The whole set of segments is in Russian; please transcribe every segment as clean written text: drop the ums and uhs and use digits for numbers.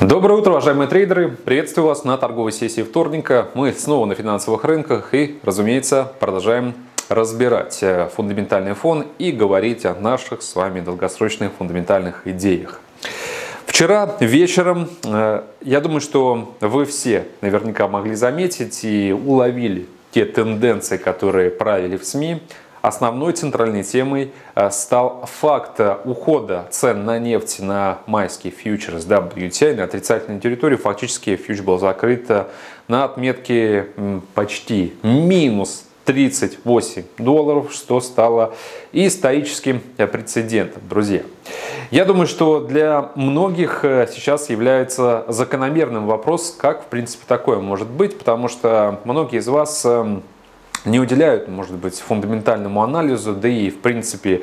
Доброе утро, уважаемые трейдеры! Приветствую вас на торговой сессии вторника. Мы снова на финансовых рынках и, разумеется, продолжаем разбирать фундаментальный фон и говорить о наших с вами долгосрочных фундаментальных идеях. Вчера вечером, я думаю, что вы все наверняка могли заметить и уловили те тенденции, которые правили в СМИ. Основной центральной темой стал факт ухода цен на нефть на майский фьючерс WTI на отрицательной территории. Фактически фьючерс был закрыт на отметке почти минус $38, что стало историческим прецедентом, друзья. Я думаю, что для многих сейчас является закономерным вопрос, как в принципе такое может быть, потому что многие из вас не уделяют, может быть, фундаментальному анализу, да и, в принципе,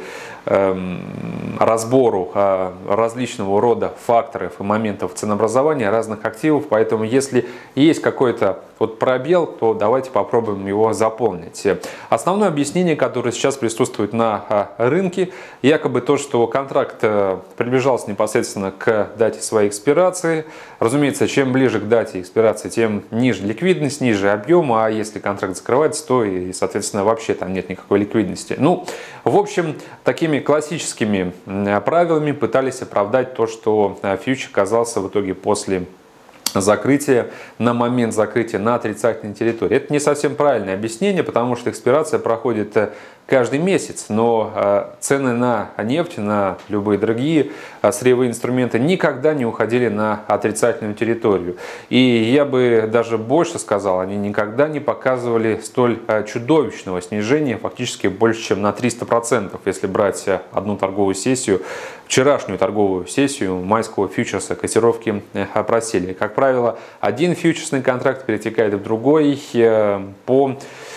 разбору различного рода факторов и моментов ценообразования разных активов. Поэтому, если есть какой-то пробел, то давайте попробуем его заполнить. Основное объяснение, которое сейчас присутствует на рынке, якобы то, что контракт приближался непосредственно к дате своей экспирации. Разумеется, чем ближе к дате экспирации, тем ниже ликвидность, ниже объем, а если контракт закрывается, то и, соответственно, вообще там нет никакой ликвидности. Ну, в общем, такими классическими правилами пытались оправдать то, что фьючер оказался в итоге после закрытия, на момент закрытия на отрицательной территории. Это не совсем правильное объяснение, потому что экспирация проходит каждый месяц, но цены на нефть, на любые другие сырьевые инструменты никогда не уходили на отрицательную территорию. И я бы даже больше сказал, они никогда не показывали столь чудовищного снижения, фактически больше, чем на 300%, если брать одну торговую сессию, вчерашнюю торговую сессию майского фьючерса, котировки просели. Как правило, один фьючерсный контракт перетекает в другой по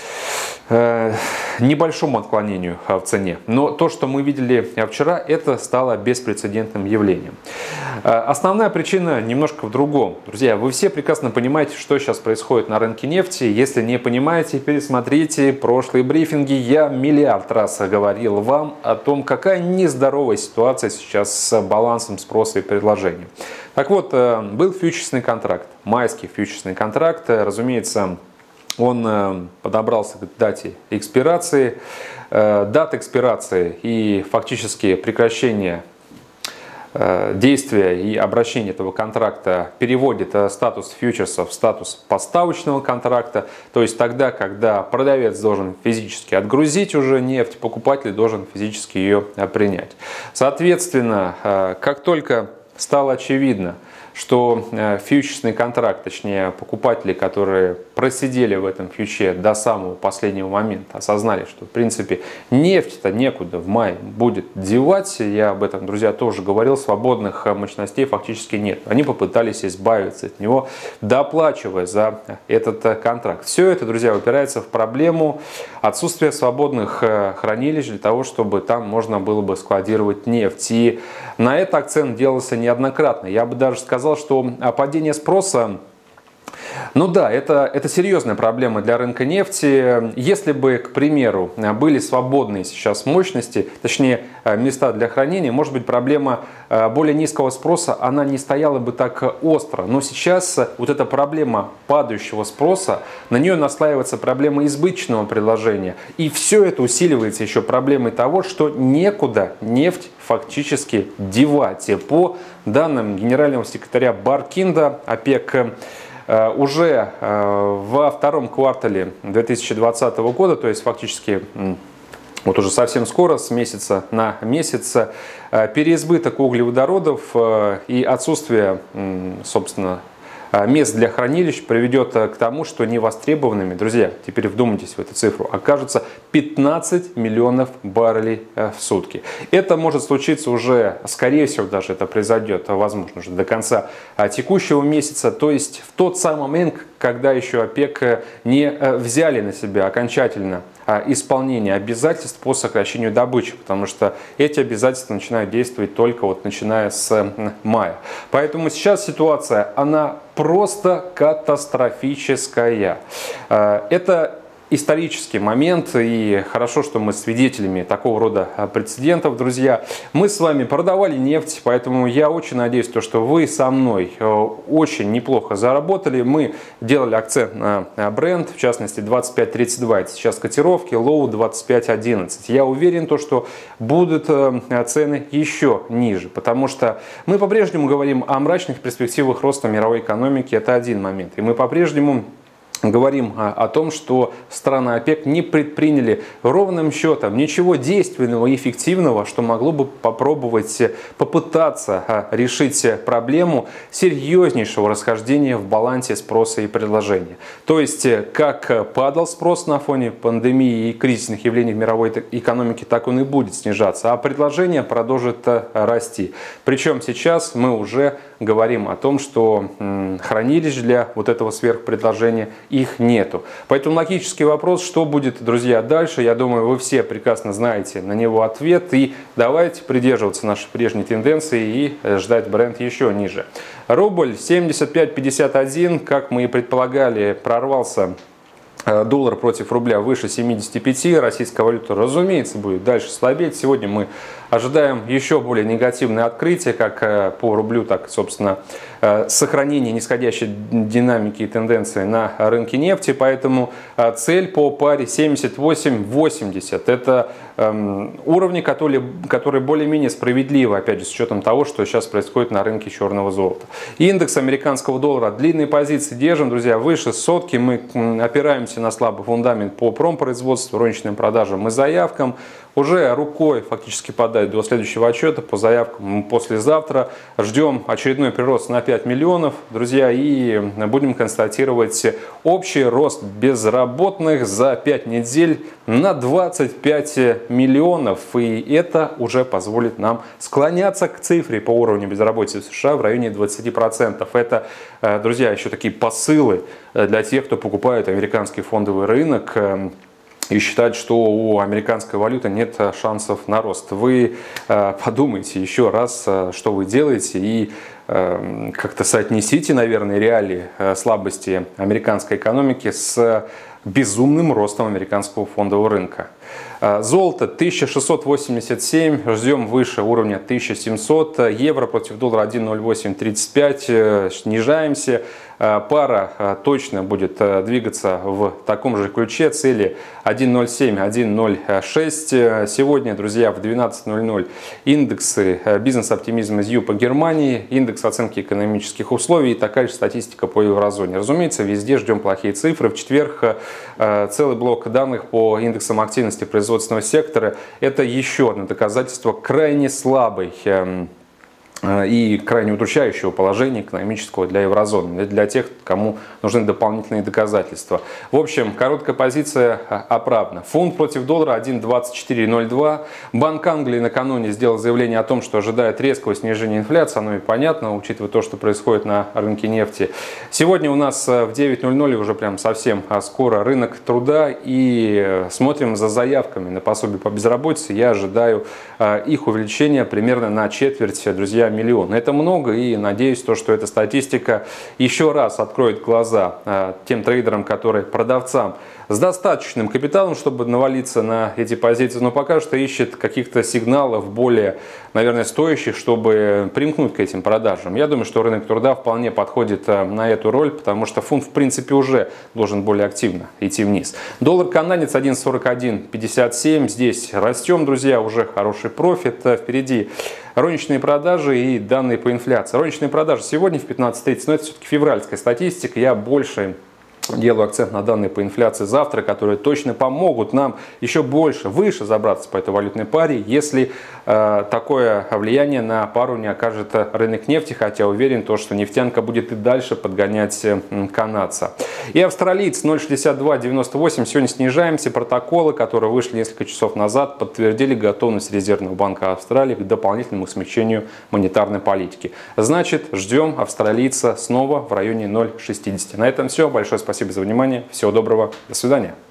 небольшому отклонению в цене. Но то, что мы видели вчера, это стало беспрецедентным явлением. Основная причина немножко в другом. Друзья, вы все прекрасно понимаете, что сейчас происходит на рынке нефти. Если не понимаете, пересмотрите прошлые брифинги. Я миллиард раз говорил вам о том, какая нездоровая ситуация сейчас с балансом спроса и предложения. Так вот, был фьючерсный контракт, майский фьючерсный контракт. Разумеется, он подобрался к дате экспирации. Дата экспирации и фактически прекращение действия и обращения этого контракта переводит статус фьючерса в статус поставочного контракта. То есть тогда, когда продавец должен физически отгрузить уже нефть, покупатель должен физически ее принять. Соответственно, как только стало очевидно, что фьючерсный контракт, точнее покупатели, которые просидели в этом фьюче до самого последнего момента, осознали, что в принципе нефть-то некуда в мае будет девать. Я об этом, друзья, тоже говорил, свободных мощностей фактически нет. Они попытались избавиться от него, доплачивая за этот контракт. Все это, друзья, упирается в проблему отсутствия свободных хранилищ для того, чтобы там можно было бы складировать нефть. И на это акцент делался неоднократно. Я бы даже сказал, что падение спроса, ну да, это серьезная проблема для рынка нефти. Если бы, к примеру, были свободные сейчас мощности, точнее места для хранения, может быть, проблема более низкого спроса, она не стояла бы так остро. Но сейчас вот эта проблема падающего спроса, на нее наслаивается проблема избыточного предложения. И все это усиливается еще проблемой того, что некуда нефть фактически девать. По данным генерального секретаря Баркинда, ОПЕК уже во втором квартале 2020 года, то есть фактически вот уже совсем скоро, с месяца на месяц, переизбыток углеводородов и отсутствие, собственно, мест для хранилищ приведет к тому, что невостребованными, друзья, теперь вдумайтесь в эту цифру, окажется 15 миллионов баррелей в сутки. Это может случиться уже, скорее всего, даже это произойдет, возможно, уже до конца текущего месяца, то есть в тот самый момент, когда еще ОПЕК не взяли на себя окончательно исполнение обязательств по сокращению добычи, потому что эти обязательства начинают действовать только вот начиная с мая. Поэтому сейчас ситуация, она просто катастрофическая. Это исторический момент, и хорошо, что мы свидетелями такого рода прецедентов, друзья. Мы с вами продавали нефть, поэтому я очень надеюсь, что вы со мной очень неплохо заработали. Мы делали акцент на бренд, в частности 25.32, это сейчас котировки, лоу 25.11. Я уверен, что будут цены еще ниже, потому что мы по-прежнему говорим о мрачных перспективах роста мировой экономики, это один момент. И мы по-прежнему говорим о том, что страны ОПЕК не предприняли ровным счетом ничего действенного и эффективного, что могло бы попытаться решить проблему серьезнейшего расхождения в балансе спроса и предложения. То есть, как падал спрос на фоне пандемии и кризисных явлений в мировой экономике, так он и будет снижаться, а предложение продолжит расти. Причем сейчас мы уже говорим о том, что хранилищ для вот этого сверхпредложения их нету. Поэтому логический вопрос, что будет, друзья, дальше, я думаю, вы все прекрасно знаете на него ответ. И давайте придерживаться нашей прежней тенденции и ждать бренд еще ниже. Рубль 75.51, как мы и предполагали, прорвался. Доллар против рубля выше 75, российская валюта, разумеется, будет дальше слабеть. Сегодня мы ожидаем еще более негативное открытие, как по рублю, так, собственно, сохранение нисходящей динамики и тенденции на рынке нефти. Поэтому цель по паре 78.80. Это уровни, которые более-менее справедливы, опять же, с учетом того, что сейчас происходит на рынке черного золота. Индекс американского доллара, длинные позиции держим, друзья, выше сотки. Мы опираемся на слабый фундамент по промпроизводству, розничным продажам и заявкам. Уже рукой фактически подать до следующего отчета по заявкам мы послезавтра. Ждем очередной прирост на 5 миллионов, друзья, и будем констатировать общий рост безработных за 5 недель на 25 миллионов. И это уже позволит нам склоняться к цифре по уровню безработицы в США в районе 20%. Это, друзья, еще такие посылы для тех, кто покупает американский фондовый рынок и считать, что у американской валюты нет шансов на рост. Вы подумайте еще раз, что вы делаете, и как-то соотнесите, наверное, реалии слабости американской экономики с безумным ростом американского фондового рынка. Золото 1687, ждем выше уровня 1700, евро против доллара 1.0835, снижаемся. Пара точно будет двигаться в таком же ключе, цели 1.07, 1.06. Сегодня, друзья, в 12.00 индексы бизнес-оптимизма ЗЮ по Германии, индекс оценки экономических условий и такая же статистика по еврозоне. Разумеется, везде ждем плохие цифры. В четверг целый блок данных по индексам активности производственного сектора. Это еще одно доказательство крайне слабой и крайне удручающего положения экономического для еврозоны, для тех, кому нужны дополнительные доказательства. В общем, короткая позиция оправдана. Фунт против доллара 1.2402. Банк Англии накануне сделал заявление о том, что ожидает резкого снижения инфляции. Оно и понятно, учитывая то, что происходит на рынке нефти. Сегодня у нас в 9.00 уже прям совсем скоро рынок труда, и смотрим за заявками на пособие по безработице. Я ожидаю их увеличения примерно на четверть, друзья, миллион. Это много, и надеюсь, что эта статистика еще раз откроет глаза тем трейдерам, продавцам с достаточным капиталом, чтобы навалиться на эти позиции, но пока что ищет каких-то сигналов более, наверное, стоящих, чтобы примкнуть к этим продажам. Я думаю, что рынок труда вполне подходит на эту роль, потому что фунт, в принципе, уже должен более активно идти вниз. Доллар-канадец 1.4157. Здесь растем, друзья, уже хороший профит. Впереди розничные продажи и данные по инфляции. Розничные продажи сегодня в 15.30, но это все-таки февральская статистика. Я больше делаю акцент на данные по инфляции завтра, которые точно помогут нам еще больше, выше забраться по этой валютной паре, если такое влияние на пару не окажет рынок нефти, хотя уверен, что нефтянка будет и дальше подгонять канадца. И австралиец 0.6298, сегодня снижаемся. Протоколы, которые вышли несколько часов назад, подтвердили готовность Резервного банка Австралии к дополнительному смягчению монетарной политики. Значит, ждем австралийца снова в районе 0.60. На этом все. Большое спасибо за внимание. Всего доброго. До свидания.